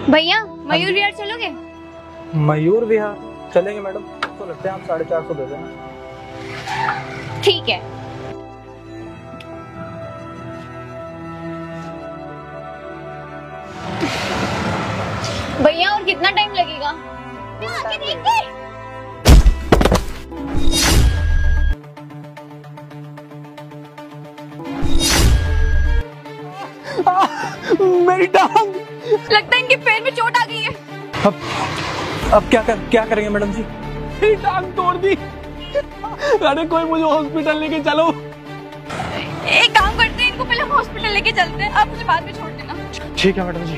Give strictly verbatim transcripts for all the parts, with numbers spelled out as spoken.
भैया मयूर विहार चलोगे? मयूर विहार चलेंगे मैडम, तो लगते हैं आप साढ़े चार सौ दे देना। ठीक है। भैया और कितना टाइम लगेगा? आके देखिए। मेरी टांग, लगता है इनके पैर में चोट आ गई है। अब अब क्या कर क्या करेंगे मैडम जी? मेरी टांग तोड़ दी। अरे कोई मुझे हॉस्पिटल लेके चलो। एक काम करते हैं, इनको पहले हॉस्पिटल लेके चलते हैं, आप मुझे बाद में छोड़ देना। ठीक है मैडम जी।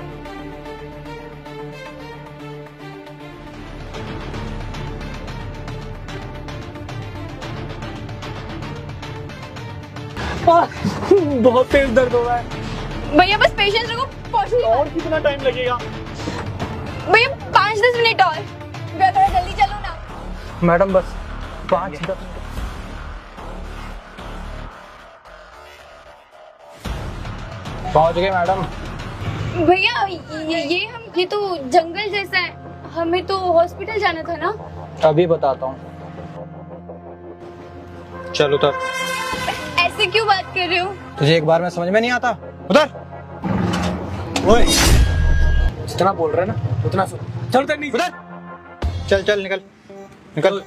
बहुत तेज दर्द हो रहा है भैया, बस पेशेंस रखो, पहुंचने और कितना टाइम लगेगा? भैया पाँच दस मिनट और। भैया थोड़ा जल्दी चलो ना। मैडम, बस पाँच दस मिनट। पहुंच गए मैडम। भैया ये, ये हम ये तो जंगल जैसा है, हमें तो हॉस्पिटल जाना था ना। अभी बताता हूँ, चलो तब। ऐसे क्यों बात कर रहे हो? तुझे एक बार में समझ में नहीं आता? उधर ओए, जितना बोल रहे ना उतना सुन। चल तक नहीं, उधर चल चल, निकल निकल।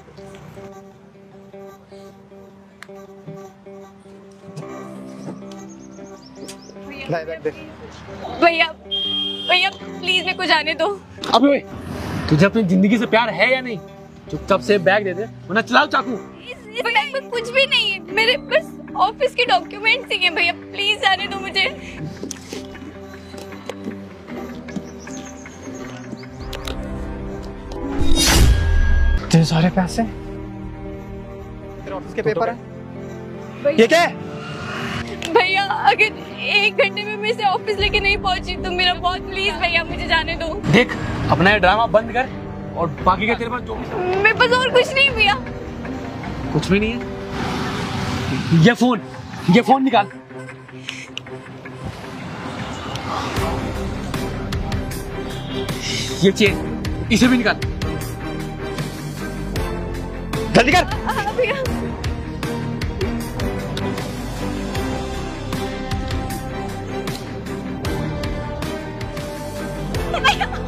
भैया भैया प्लीज मेरे को जाने दो। अबे ओए, तुझे अपनी जिंदगी से प्यार है या नहीं? चुपचाप से बैग दे दे, वरना चलाओ चाकू। इस, इस बैग में कुछ भी नहीं है, मेरे बस ऑफिस के डॉक्यूमेंट्स ही हैं। भैया प्लीज जाने दो मुझे। तेरे सारे पैसे, तेरे ऑफिस के पेपर है। ये क्या है? भैया अगर एक घंटे में मैं इसे ऑफिस लेके नहीं पहुंची तो मेरा बहुत, प्लीज भैया मुझे जाने दो। देख, अपना ये ड्रामा बंद कर और बाकी का तेरे पास जो भी। मेरे पास और कुछ नहीं भैया। कुछ भी नहीं है? ये फोन, ये फोन निकाल। ये चेन, इसे भी निकाल। जल्दी कर। हाँ भैया। भैया